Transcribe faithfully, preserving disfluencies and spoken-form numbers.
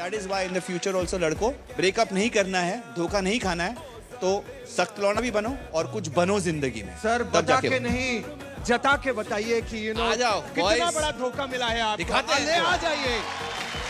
That is why in the future also लड़कों breakup नहीं करना है, धोखा नहीं खाना है, तो सख्त लौंडा भी बनो और कुछ बनो जिंदगी में। सर बता के नहीं, जता के बताइए कि यू नो आ जाओ, कितना boys। बड़ा धोखा मिला है आपको। दिखाते हैं ले आ जाइए।